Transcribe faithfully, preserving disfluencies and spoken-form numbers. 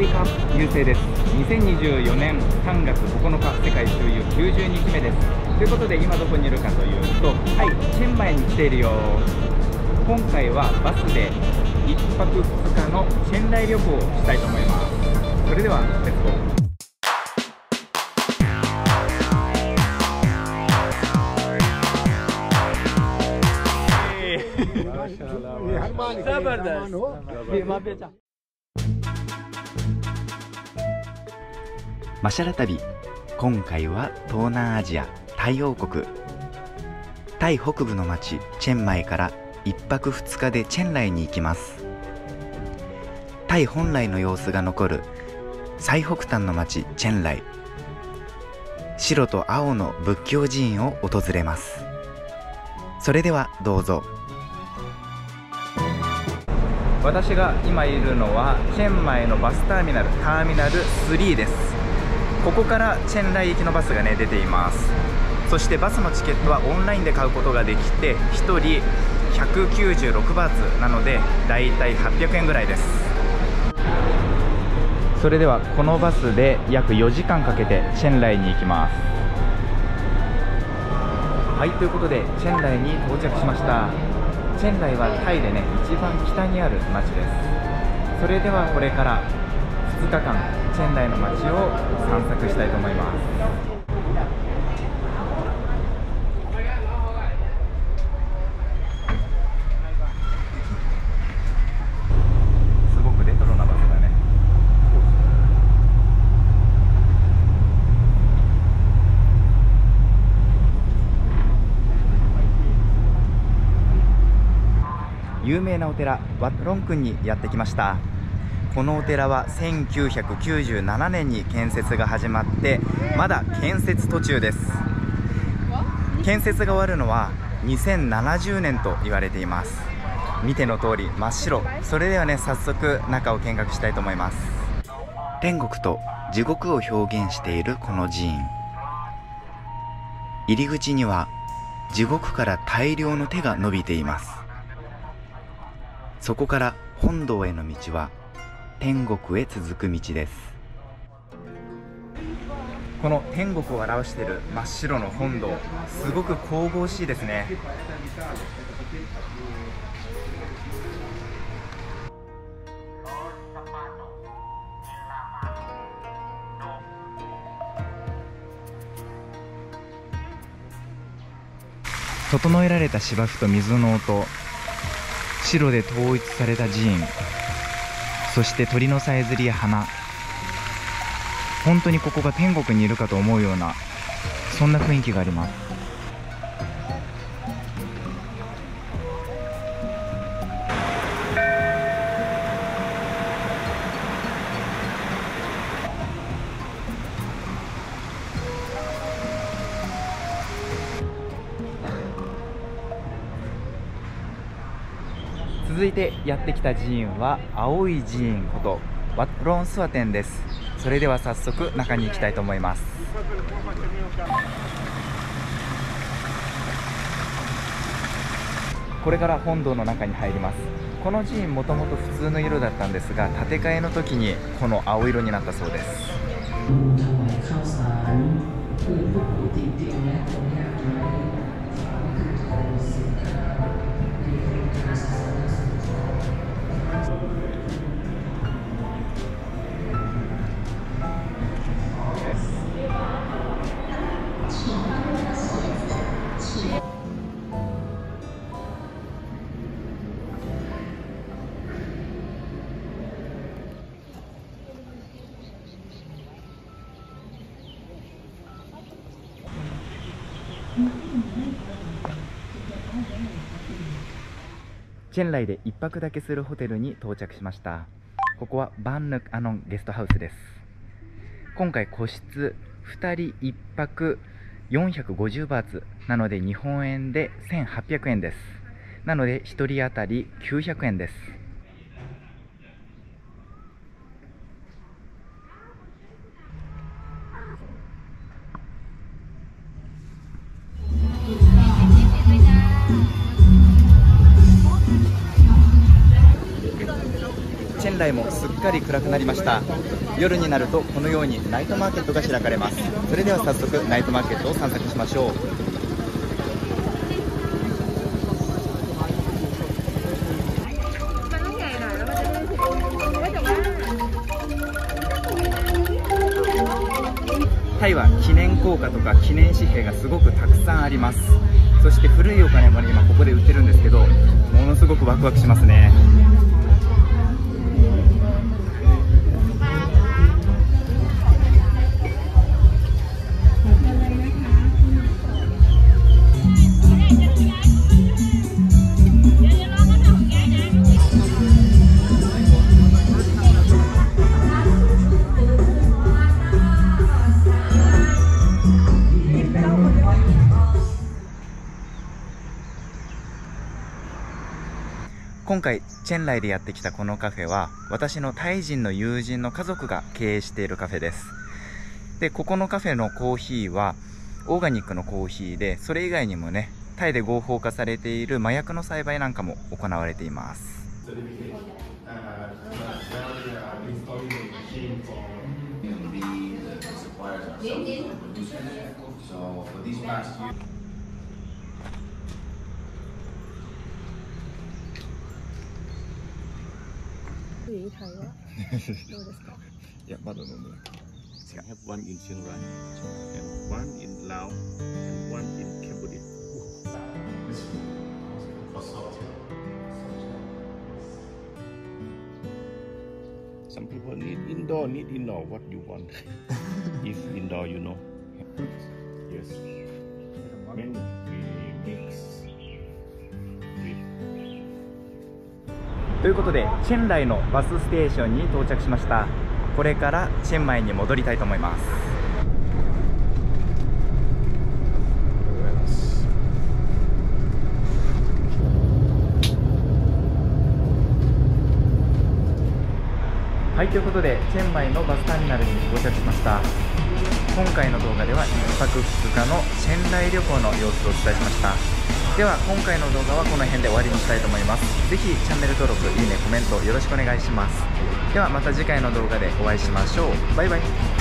リカ優勢です。にせんにじゅうよねんさんがつここのか世界周遊きゅうじゅうにちめです。ということで今どこにいるかというと、はい、チェンマイに来ているよ。今回はバスでいっぱくふつかのチェンライ旅行をしたいと思います。それではレッツゴー。 マシャラ旅、今回は東南アジアタイ王国、タイ北部の町チェンマイからいっぱくふつかでチェンライに行きます。タイ本来の様子が残る最北端の町チェンライ、白と青の仏教寺院を訪れます。それではどうぞ。 私が今いるのはチェンマイのバスターミナルターミナルスリーです。ここからチェンライ行きのバスがね出ています。そしてバスのチケットはオンラインで買うことができて、ひとりひゃくきゅうじゅうろくバーツなのでだいたいはっぴゃくえんぐらいです。それではこのバスで約よじかんかけてチェンライに行きます。はい、ということでチェンライに到着しました。チェンライはタイでね一番北にある町です。それではこれからふつかかんチェンライの街を散策したいと思います。すごくレトロなバスだね。有名なお寺ワットロンクンにやってきました。このお寺はせんきゅうひゃくきゅうじゅうななねんに建設が始まってまだ建設途中です。建設が終わるのはにせんななじゅうねんと言われています。見ての通り真っ白。それではね早速中を見学したいと思います。 天国と地獄を表現しているこの寺院、入り口には地獄から大量の手が伸びています。そこから本堂への道は天国へ続く道です。 この天国を表している真っ白の本堂、すごく神々しいですね。整えられた芝生と水の音、白で統一された寺院、そして鳥のさえずりや花、本当にここが天国にいるかと思うようなそんな雰囲気があります。続いてやってきた寺院は青い寺院ことワットロンスワテンです。それでは早速中に行きたいと思います。これから本堂の中に入ります。この寺院もともと普通の色だったんですが、建て替えの時にこの青色になったそうです。チェンライでいっぱくだけするホテルに到着しました。ここはバンヌクアノンゲストハウスです。今回個室ふたりいっぱくよんひゃくごじゅうバーツなので日本円でせんはっぴゃくえんです。なのでひとり当たりきゅうひゃくえんです。チェチェンライもすっかり暗くなりました。夜になるとこのようにナイトマーケットが開かれます。それでは早速ナイトマーケットを散策しましょう。タイは記念硬貨とか記念紙幣がすごくたくさんあります。そして古いお金もね、今ここで売ってるんですけど、ものすごくワクワクしますね。今回チェンライでやってきたこのカフェは、私のタイ人の友人の家族が経営しているカフェです。で、ここのカフェのコーヒーはオーガニックのコーヒーで、それ以外にもね、タイで合法化されている麻薬の栽培なんかも行われています。 いいタイはどうですか？ いや、まだ飲む。 I have one in Chiang Rai and one in Laos and one in Cambodia. Some people need indoor, need indoor. What you want? If indoor, you know. Yes. When we mix with ということで、チェンライのバスステーションに到着しました。これからチェンマイに戻りたいと思います。はい、ということでチェンマイのバスターミナルに到着しました。今回の動画ではいっぱくふつかのチェンライ旅行の様子をお伝えしました。では今回の動画はこの辺で終わりにしたいと思います。ぜひチャンネル登録、いいね、コメントよろしくお願いします。ではまた次回の動画でお会いしましょう。バイバイ。